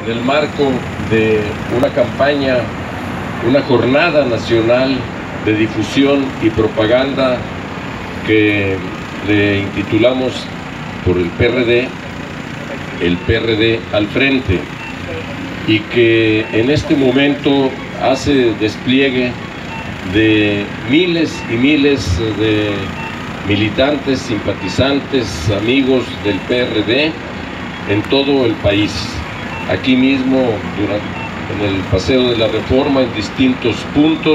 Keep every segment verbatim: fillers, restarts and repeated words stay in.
en el marco de una campaña, una jornada nacional de difusión y propaganda que le intitulamos por el P R D, el P R D al frente, y que en este momento hace despliegue de miles y miles de militantes, simpatizantes, amigos del P R D en todo el país. Aquí mismo, durante, en el Paseo de la Reforma, en distintos puntos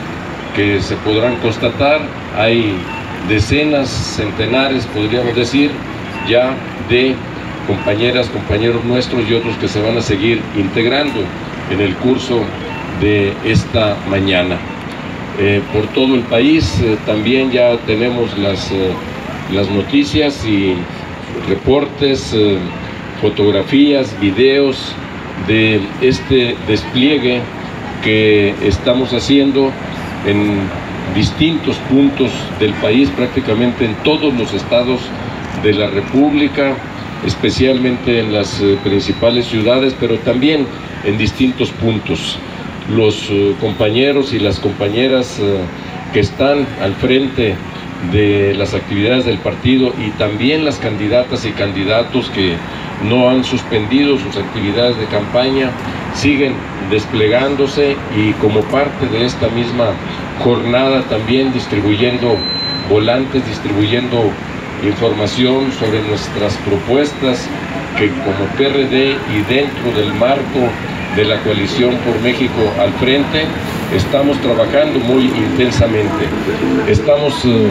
que se podrán constatar, hay decenas, centenares, podríamos decir, ya de compañeras, compañeros nuestros y otros que se van a seguir integrando en el curso de esta mañana. Eh, por todo el país eh, también ya tenemos las, eh, las noticias y reportes, eh, fotografías, videos de este despliegue que estamos haciendo en distintos puntos del país, prácticamente en todos los estados de la República, especialmente en las eh, principales ciudades, pero también en distintos puntos. Los eh, compañeros y las compañeras eh, que están al frente de las actividades del partido y también las candidatas y candidatos que no han suspendido sus actividades de campaña siguen desplegándose y como parte de esta misma jornada también distribuyendo volantes, distribuyendo información sobre nuestras propuestas que como P R D y dentro del marco de la coalición por México al frente estamos trabajando muy intensamente. Estamos eh,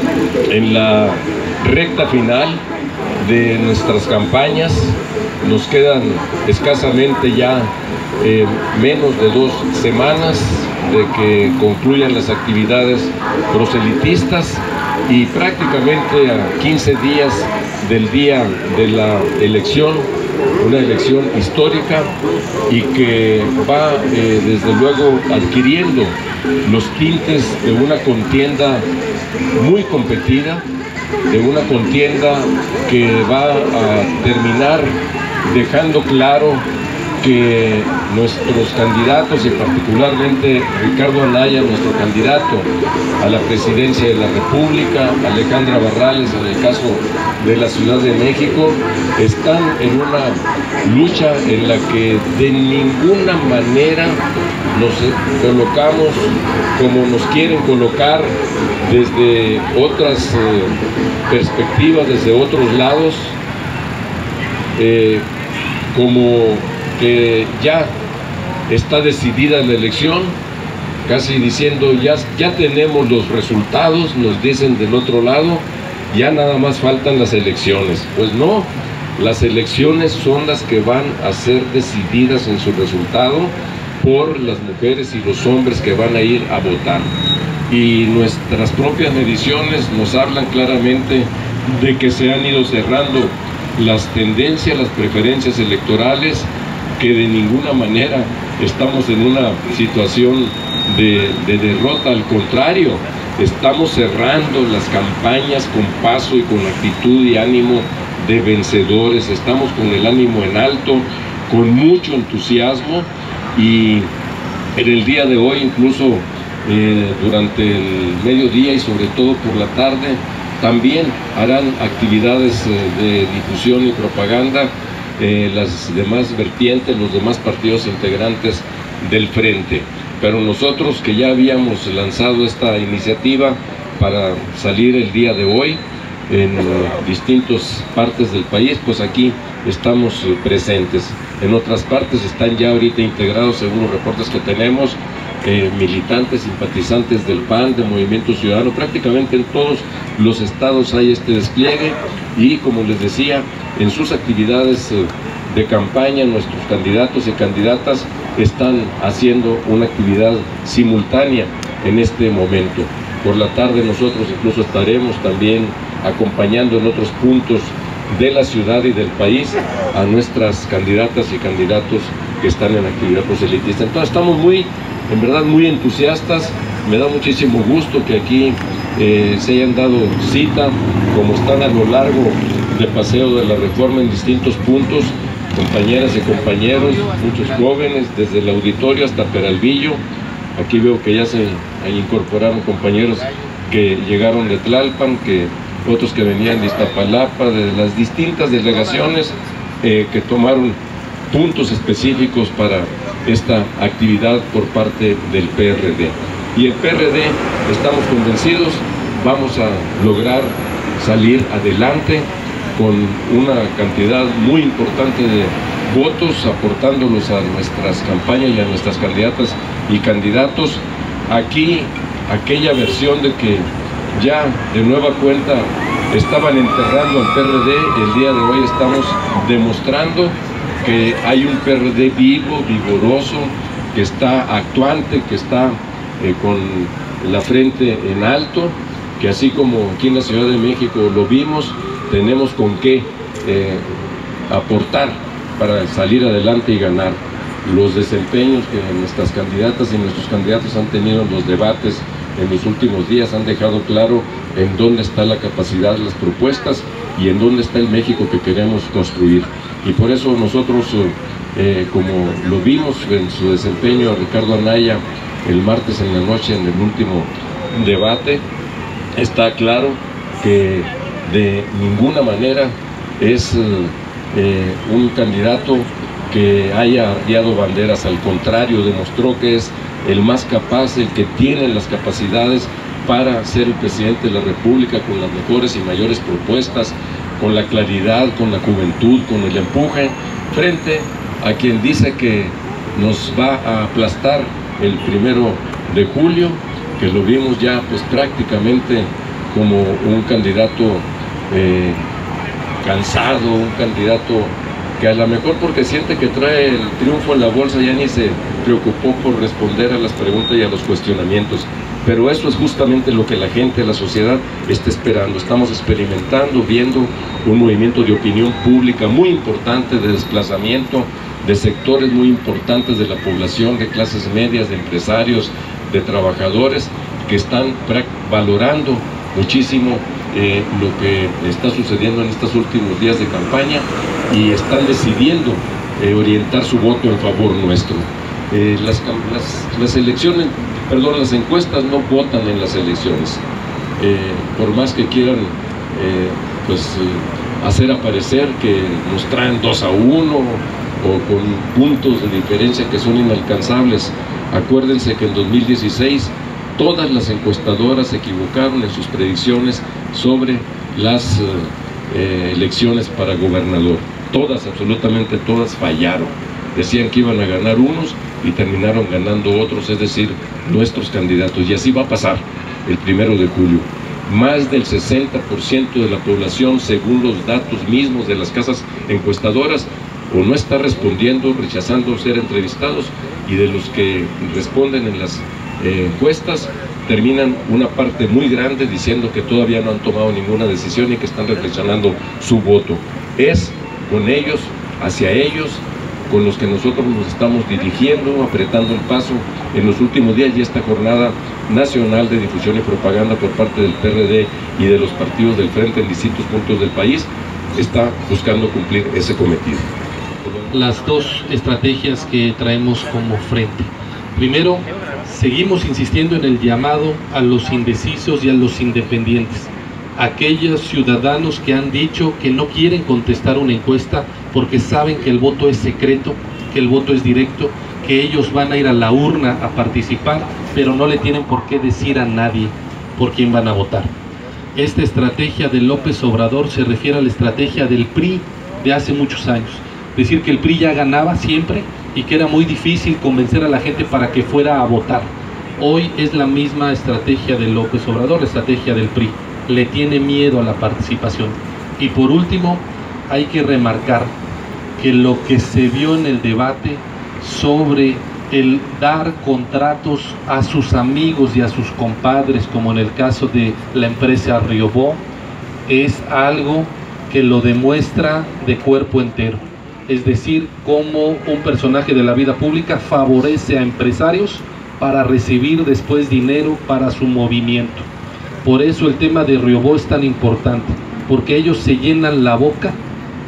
en la recta final de nuestras campañas, nos quedan escasamente ya eh, menos de dos semanas de que concluyan las actividades proselitistas y prácticamente a quince días del día de la elección, una elección histórica y que va eh, desde luego adquiriendo los tintes de una contienda muy competida, de una contienda que va a terminar dejando claro que nuestros candidatos y particularmente Ricardo Anaya, nuestro candidato a la presidencia de la República, Alejandra Barrales en el caso de la Ciudad de México, están en una lucha en la que de ninguna manera nos colocamos como nos quieren colocar desde otras eh, perspectivas, desde otros lados, eh, como que ya está decidida la elección, casi diciendo ya, ya tenemos los resultados, nos dicen del otro lado, ya nada más faltan las elecciones. Pues no, las elecciones son las que van a ser decididas en su resultado por las mujeres y los hombres que van a ir a votar. Y nuestras propias mediciones nos hablan claramente de que se han ido cerrando las tendencias, las preferencias electorales, que de ninguna manera estamos en una situación de, de derrota, al contrario, estamos cerrando las campañas con paso y con actitud y ánimo de vencedores, estamos con el ánimo en alto, con mucho entusiasmo y en el día de hoy, incluso eh, durante el mediodía y sobre todo por la tarde, también harán actividades eh, de difusión y propaganda Eh, las demás vertientes, los demás partidos integrantes del frente. Pero nosotros que ya habíamos lanzado esta iniciativa para salir el día de hoy en uh, distintas partes del país, pues aquí estamos uh, presentes. En otras partes están ya ahorita integrados, según los reportes que tenemos, eh, militantes, simpatizantes del P A N, de Movimiento Ciudadano. Prácticamente en todos los estados hay este despliegue y, como les decía, en sus actividades eh, de campaña, nuestros candidatos y candidatas están haciendo una actividad simultánea en este momento. Por la tarde nosotros incluso estaremos también acompañando en otros puntos de la ciudad y del país a nuestras candidatas y candidatos que están en actividad proselitista. Entonces estamos muy, en verdad, muy entusiastas. Me da muchísimo gusto que aquí eh, se hayan dado cita, como están a lo largo del Paseo de la Reforma en distintos puntos, compañeras y compañeros, muchos jóvenes, desde el auditorio hasta Peralvillo. Aquí veo que ya se incorporaron compañeros que llegaron de Tlalpan, que otros que venían de Iztapalapa, de las distintas delegaciones eh, que tomaron puntos específicos para esta actividad por parte del P R D. Y el P R D, estamos convencidos, vamos a lograr salir adelante con una cantidad muy importante de votos, aportándolos a nuestras campañas y a nuestras candidatas y candidatos. Aquí, aquella versión de que ya de nueva cuenta estaban enterrando al P R D, el día de hoy estamos demostrando que hay un P R D vivo, vigoroso, que está actuante, que está eh, con la frente en alto, que así como aquí en la Ciudad de México lo vimos, tenemos con qué eh, aportar para salir adelante y ganar. Los desempeños que nuestras candidatas y nuestros candidatos han tenido en los debates en los últimos días han dejado claro en dónde está la capacidad, las propuestas y en dónde está el México que queremos construir. Y por eso nosotros, eh, como lo vimos en su desempeño a Ricardo Anaya el martes en la noche en el último debate, está claro que de ninguna manera es eh, un candidato que haya arriado banderas, al contrario, demostró que es el más capaz, el que tiene las capacidades para ser el presidente de la República, con las mejores y mayores propuestas, con la claridad, con la juventud, con el empuje, frente a quien dice que nos va a aplastar el primero de julio, que lo vimos ya pues prácticamente como un candidato eh, cansado, un candidato que a lo mejor porque siente que trae el triunfo en la bolsa ya ni se preocupó por responder a las preguntas y a los cuestionamientos. Pero eso es justamente lo que la gente, la sociedad está esperando. Estamos experimentando, viendo un movimiento de opinión pública muy importante, de desplazamiento de sectores muy importantes de la población, de clases medias, de empresarios, de trabajadores, que están valorando muchísimo eh, lo que está sucediendo en estos últimos días de campaña y están decidiendo eh, orientar su voto en favor nuestro. Eh, las, las, las elecciones, perdón, las encuestas no votan en las elecciones. Eh, por más que quieran eh, pues, eh, hacer aparecer que nos traen dos a uno o con puntos de diferencia que son inalcanzables, acuérdense que en dos mil dieciséis todas las encuestadoras se equivocaron en sus predicciones sobre las eh, eh, elecciones para gobernador. Todas, absolutamente todas fallaron. Decían que iban a ganar unos y terminaron ganando otros, es decir, nuestros candidatos. Y así va a pasar el primero de julio. Más del sesenta por ciento de la población, según los datos mismos de las casas encuestadoras, o no está respondiendo, rechazando ser entrevistados, y de los que responden en las eh, encuestas, terminan una parte muy grande diciendo que todavía no han tomado ninguna decisión y que están reflexionando su voto. Es con ellos, hacia ellos, con los que nosotros nos estamos dirigiendo, apretando el paso en los últimos días, y esta jornada nacional de difusión y propaganda por parte del P R D y de los partidos del Frente en distintos puntos del país está buscando cumplir ese cometido. Las dos estrategias que traemos como frente. Primero, seguimos insistiendo en el llamado a los indecisos y a los independientes, aquellos ciudadanos que han dicho que no quieren contestar una encuesta porque saben que el voto es secreto, que el voto es directo, que ellos van a ir a la urna a participar, pero no le tienen por qué decir a nadie por quién van a votar. Esta estrategia de López Obrador se refiere a la estrategia del P R I de hace muchos años. Decir que el P R I ya ganaba siempre y que era muy difícil convencer a la gente para que fuera a votar. Hoy es la misma estrategia de López Obrador, la estrategia del P R I. Le tiene miedo a la participación. Y por último, hay que remarcar que lo que se vio en el debate sobre el dar contratos a sus amigos y a sus compadres, como en el caso de la empresa Riobó, es algo que lo demuestra de cuerpo entero. Es decir, cómo un personaje de la vida pública favorece a empresarios para recibir después dinero para su movimiento. Por eso el tema de Riobó es tan importante, porque ellos se llenan la boca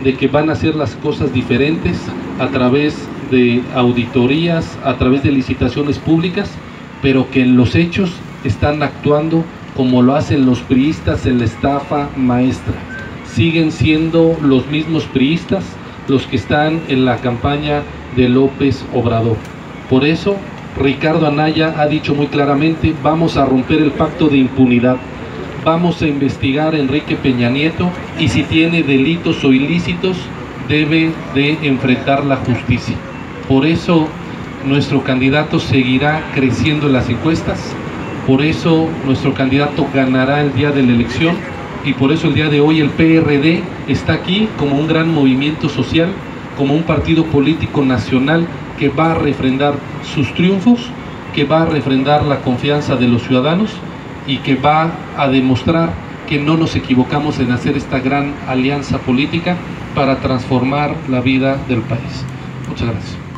de que van a hacer las cosas diferentes a través de auditorías, a través de licitaciones públicas, pero que en los hechos están actuando como lo hacen los priistas en la estafa maestra. Siguen siendo los mismos priistas los que están en la campaña de López Obrador. Por eso Ricardo Anaya ha dicho muy claramente: vamos a romper el pacto de impunidad, vamos a investigar a Enrique Peña Nieto y si tiene delitos o ilícitos debe de enfrentar la justicia. Por eso nuestro candidato seguirá creciendo en las encuestas, por eso nuestro candidato ganará el día de la elección y por eso el día de hoy el P R D está aquí como un gran movimiento social, como un partido político nacional que va a refrendar sus triunfos, que va a refrendar la confianza de los ciudadanos y que va a demostrar que no nos equivocamos en hacer esta gran alianza política para transformar la vida del país. Muchas gracias.